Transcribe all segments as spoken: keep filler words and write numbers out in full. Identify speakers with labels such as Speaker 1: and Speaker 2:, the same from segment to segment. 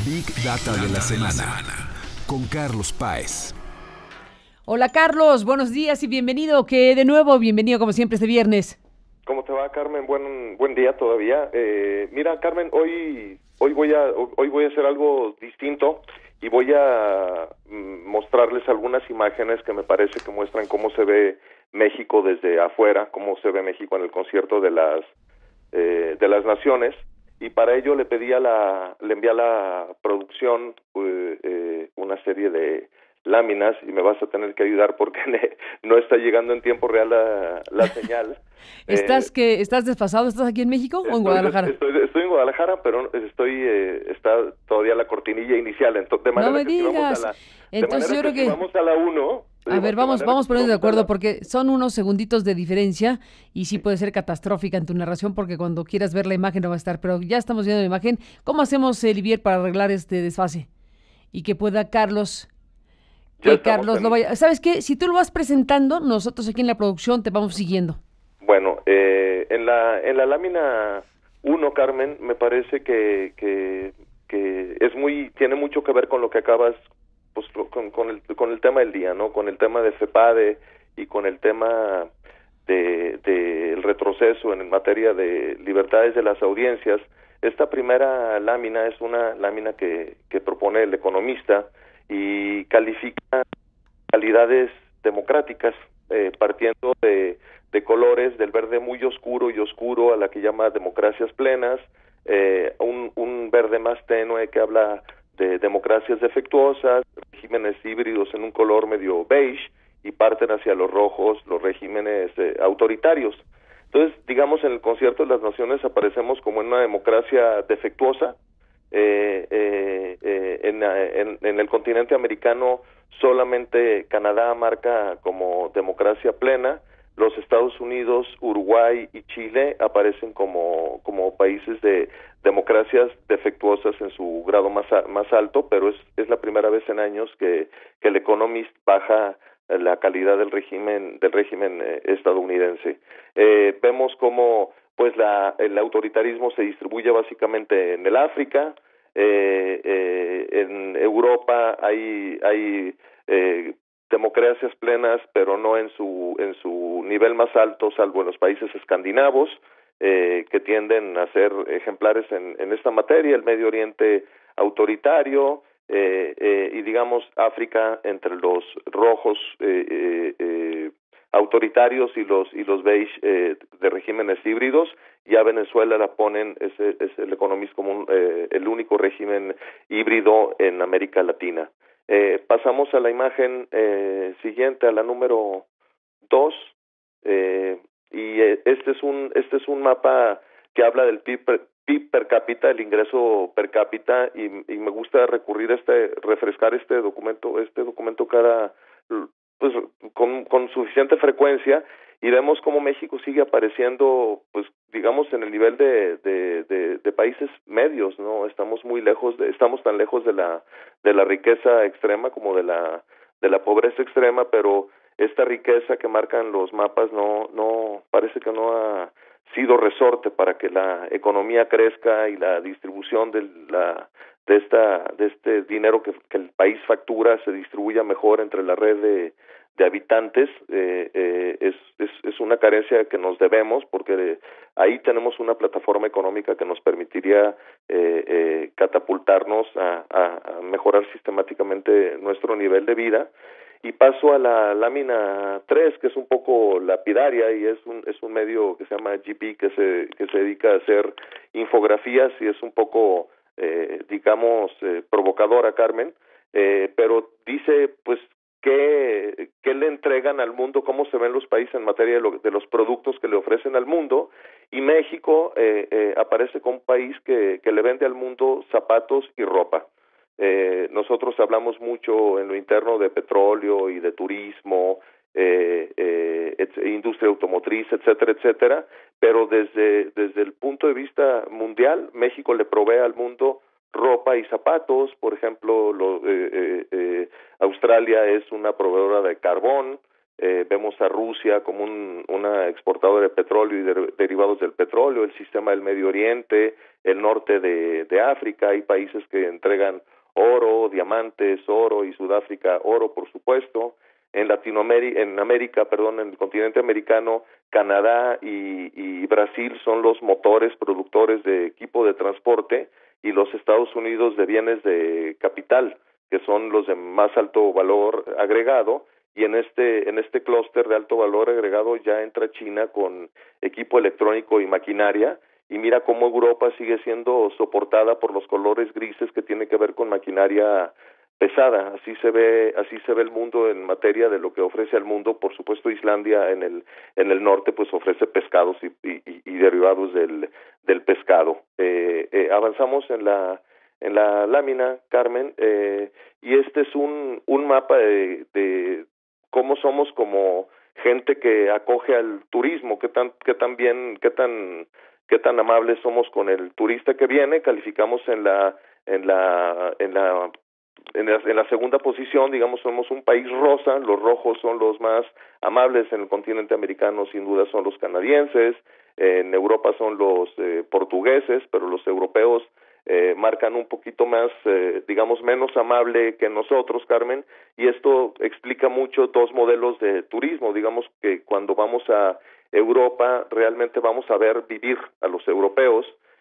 Speaker 1: Big Data de la semana con Carlos Páez.
Speaker 2: Hola Carlos, buenos días y bienvenido, que de nuevo, bienvenido como siempre este viernes.
Speaker 3: ¿Cómo te va, Carmen? Buen buen día todavía. Eh, mira, Carmen, hoy hoy voy a hoy voy a hacer algo distinto y voy a mm, mostrarles algunas imágenes que me parece que muestran cómo se ve México desde afuera, cómo se ve México en el concierto de las eh, de las naciones. Y para ello le pedí a la, le envié a la producción eh, eh, una serie de láminas y me vas a tener que ayudar porque no está llegando en tiempo real la, la señal.
Speaker 2: ¿Estás
Speaker 3: eh,
Speaker 2: que estás desfasado? ¿Estás aquí en México
Speaker 3: estoy,
Speaker 2: o en Guadalajara?
Speaker 3: Estoy, estoy en Guadalajara, pero estoy eh, está todavía la cortinilla inicial. Entonces, de manera
Speaker 2: No me
Speaker 3: que
Speaker 2: digas.
Speaker 3: Si vamos a la,
Speaker 2: Entonces yo creo que...
Speaker 3: Si vamos a la uno...
Speaker 2: A ver, vamos, vamos poniendo de acuerdo
Speaker 3: la...
Speaker 2: porque son unos segunditos de diferencia y sí puede ser catastrófica en tu narración porque cuando quieras ver la imagen no va a estar, pero ya estamos viendo la imagen. ¿Cómo hacemos, Olivier, para arreglar este desfase? Y que pueda Carlos, que Carlos en... lo vaya... ¿Sabes qué? Si tú lo vas presentando, nosotros aquí en la producción te vamos siguiendo.
Speaker 3: Bueno, eh, en la en la lámina uno, Carmen, me parece que, que, que es muy tiene mucho que ver con lo que acabas pues con, con el con el tema del día, ¿no? Con el tema de FEPADE y con el tema de, de el retroceso en materia de libertades de las audiencias. Esta primera lámina es una lámina que, que propone el economista y califica calidades democráticas, eh, partiendo de, de colores del verde muy oscuro y oscuro a la que llama democracias plenas, eh, un, un verde más tenue que habla de democracias defectuosas, regímenes híbridos en un color medio beige y parten hacia los rojos, los regímenes eh, autoritarios. Entonces, digamos, en el concierto de las naciones aparecemos como en una democracia defectuosa. Eh, eh, eh, en, en, en el continente americano solamente Canadá marca como democracia plena. Los Estados Unidos, Uruguay y Chile aparecen como, como países de democracias defectuosas en su grado más, más alto, pero es, es la primera vez en años que, que el Economist baja la calidad del régimen del régimen eh, estadounidense. Eh, vemos cómo pues la, el autoritarismo se distribuye básicamente en el África, eh, eh, en Europa hay hay eh, democracias plenas, pero no en su en su nivel más alto, salvo en los países escandinavos, eh, que tienden a ser ejemplares en, en esta materia, el Medio Oriente autoritario, eh, eh, y digamos África entre los rojos eh, eh, eh, autoritarios y los y los beige eh, de regímenes híbridos. Ya Venezuela la ponen, es, es el Economist como un, eh, el único régimen híbrido en América Latina. Eh, pasamos a la imagen eh, siguiente, a la número dos, eh, y eh, este es un este es un mapa que habla del P I B per, P I B per cápita, el ingreso per cápita, y, y me gusta recurrir a este, refrescar este documento, este documento cada pues con, con suficiente frecuencia, y vemos cómo México sigue apareciendo, pues digamos, en el nivel de, de, de, de países medios, ¿no? Estamos muy lejos, de, estamos tan lejos de la de la riqueza extrema como de la de la pobreza extrema, pero esta riqueza que marcan los mapas no no parece que no ha sido resorte para que la economía crezca y la distribución de la de esta de este dinero que, que el país factura se distribuya mejor entre la red de de habitantes. eh, eh, es, es es una carencia que nos debemos, porque de, ahí tenemos una plataforma económica que nos permitiría eh, eh, catapultarnos a, a, a mejorar sistemáticamente nuestro nivel de vida. Y paso a la lámina tres, que es un poco lapidaria, y es un es un medio que se llama G P, que se que se dedica a hacer infografías, y es un poco eh, digamos eh, provocadora, Carmen, eh, pero dice pues qué qué le entregan al mundo, cómo se ven los países en materia de, lo, de los productos que le ofrecen al mundo, y México eh, eh, aparece como un país que que le vende al mundo zapatos y ropa. Eh, nosotros hablamos mucho en lo interno de petróleo y de turismo, eh, eh, et, industria automotriz, etcétera, etcétera, pero desde desde el punto de vista mundial, México le provee al mundo ropa y zapatos. Por ejemplo, lo, eh, eh, eh, Australia es una proveedora de carbón, eh, vemos a Rusia como un, una exportadora de petróleo y de, derivados del petróleo, el sistema del Medio Oriente, el norte de, de África, hay países que entregan oro, diamantes, oro, y Sudáfrica oro, por supuesto. En Latinoamérica, en América, perdón, en el continente americano, Canadá y, y Brasil son los motores productores de equipo de transporte, y los Estados Unidos de bienes de capital, que son los de más alto valor agregado, y en este en este clúster de alto valor agregado ya entra China con equipo electrónico y maquinaria, y mira cómo Europa sigue siendo soportada por los colores grises que tiene que ver con maquinaria pesada. Así se ve, así se ve el mundo en materia de lo que ofrece al mundo. Por supuesto, Islandia en el en el norte pues ofrece pescados y, y, y derivados del del pescado. Eh, eh, avanzamos en la en la lámina, Carmen, eh, y este es un un mapa de, de cómo somos como gente que acoge al turismo, qué tan qué tan bien, qué tan qué tan amables somos con el turista que viene. Calificamos en la en la en la En la, en la segunda posición, digamos, somos un país rosa. Los rojos son los más amables en el continente americano, sin duda son los canadienses. Eh, en Europa son los eh, portugueses, pero los europeos eh, marcan un poquito más, eh, digamos, menos amable que nosotros, Carmen, y esto explica mucho dos modelos de turismo. Digamos que cuando vamos a Europa realmente vamos a ver vivir a los europeos,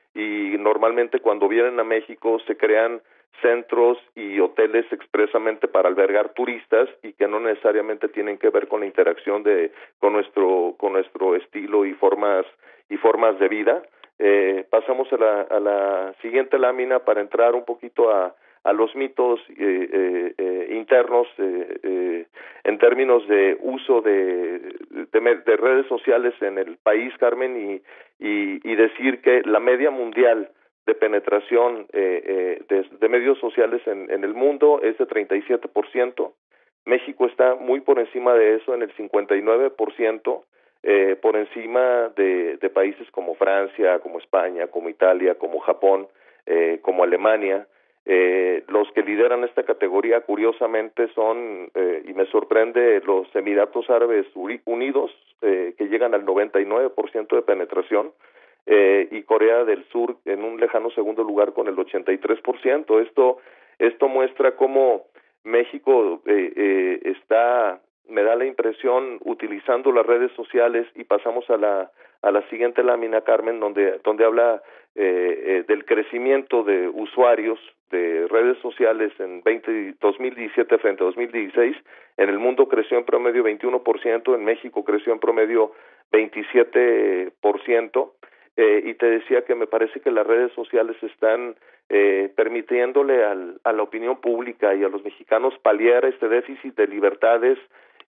Speaker 3: y normalmente cuando vienen a México se crean centros y hoteles expresamente para albergar turistas, y que no necesariamente tienen que ver con la interacción de con nuestro con nuestro estilo y formas y formas de vida. Eh, pasamos a la a la siguiente lámina para entrar un poquito a a los mitos eh, eh, eh, internos eh, eh, en términos de uso de, de, de redes sociales en el país, Carmen, y, y, y decir que la media mundial de penetración eh, eh, de, de medios sociales en, en el mundo es de treinta y siete por ciento. México está muy por encima de eso, en el cincuenta y nueve por ciento, eh, por encima de, de países como Francia, como España, como Italia, como Japón, eh, como Alemania. Eh, los que lideran esta categoría, curiosamente, son, eh, y me sorprende, los Emiratos Árabes Unidos, eh, que llegan al noventa y nueve por ciento de penetración, eh, y Corea del Sur en un lejano segundo lugar con el ochenta y tres por ciento. Esto, esto muestra cómo México eh, eh, está, me da la impresión, utilizando las redes sociales, y pasamos a la a la siguiente lámina, Carmen, donde donde habla eh, eh, del crecimiento de usuarios de redes sociales en dos mil diecisiete frente a dos mil dieciséis. En el mundo creció en promedio veintiuno por ciento, en México creció en promedio veintisiete por ciento. Eh, y te decía que me parece que las redes sociales están eh, permitiéndole al, a la opinión pública y a los mexicanos paliar este déficit de libertades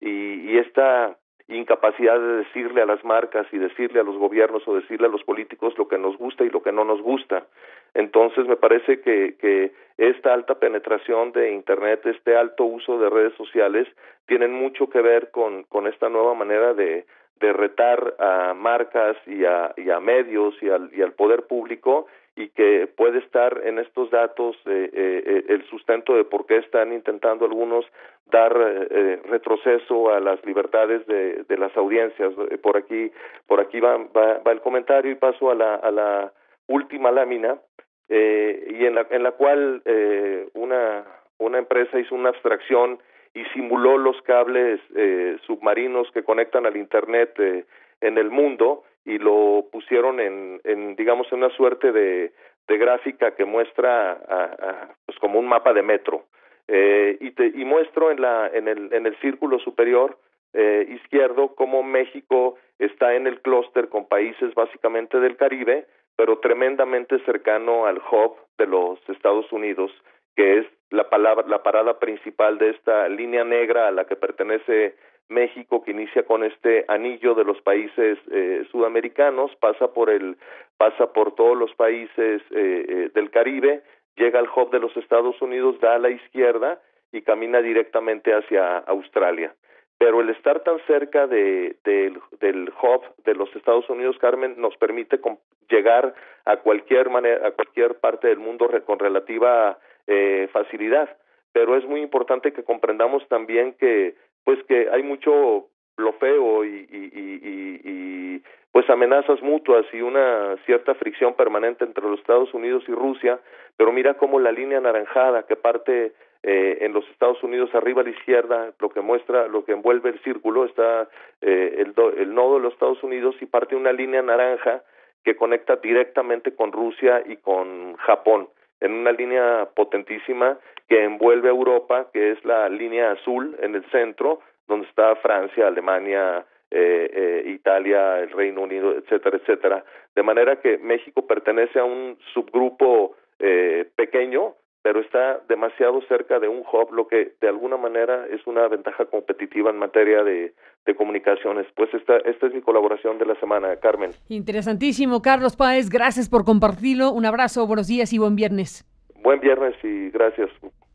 Speaker 3: y, y esta incapacidad de decirle a las marcas y decirle a los gobiernos o decirle a los políticos lo que nos gusta y lo que no nos gusta. Entonces me parece que, que esta alta penetración de Internet, este alto uso de redes sociales, tienen mucho que ver con, con esta nueva manera de, de retar a marcas y a, y a medios y al, y al poder público, y que puede estar en estos datos eh, eh, el sustento de por qué están intentando algunos dar eh, retroceso a las libertades de, de las audiencias. Por aquí, por aquí va, va, va el comentario, y paso a la, a la última lámina, eh, y en la, en la cual eh, una, una empresa hizo una abstracción y simuló los cables eh, submarinos que conectan al Internet eh, en el mundo, y lo pusieron en, en digamos, en una suerte de, de gráfica que muestra a, a, pues como un mapa de metro. Eh, y, te, y muestro en la en el en el círculo superior eh, izquierdo cómo México está en el clúster con países básicamente del Caribe, pero tremendamente cercano al hub de los Estados Unidos, que es la palabra la parada principal de esta línea negra a la que pertenece México, que inicia con este anillo de los países eh, sudamericanos, pasa por el pasa por todos los países eh, eh, del Caribe, llega al hub de los Estados Unidos, da a la izquierda y camina directamente hacia Australia. Pero el estar tan cerca de, de, del hub de los Estados Unidos, Carmen, nos permite con, llegar a cualquier manera, a cualquier parte del mundo re, con relativa eh, facilidad. Pero es muy importante que comprendamos también que, pues, que hay mucho blofeo y, y, y, y, y pues amenazas mutuas y una cierta fricción permanente entre los Estados Unidos y Rusia, pero mira cómo la línea anaranjada que parte eh, en los Estados Unidos arriba a la izquierda, lo que muestra, lo que envuelve el círculo, está eh, el, do, el nodo de los Estados Unidos y parte una línea naranja que conecta directamente con Rusia y con Japón, en una línea potentísima que envuelve a Europa, que es la línea azul en el centro, donde está Francia, Alemania, eh, eh, Italia, el Reino Unido, etcétera, etcétera. De manera que México pertenece a un subgrupo eh, pequeño, pero está demasiado cerca de un hub, lo que de alguna manera es una ventaja competitiva en materia de, de comunicaciones. Pues esta, esta es mi colaboración de la semana, Carmen.
Speaker 2: Interesantísimo, Carlos Páez, gracias por compartirlo. Un abrazo, buenos días y buen viernes.
Speaker 3: Buen viernes y gracias.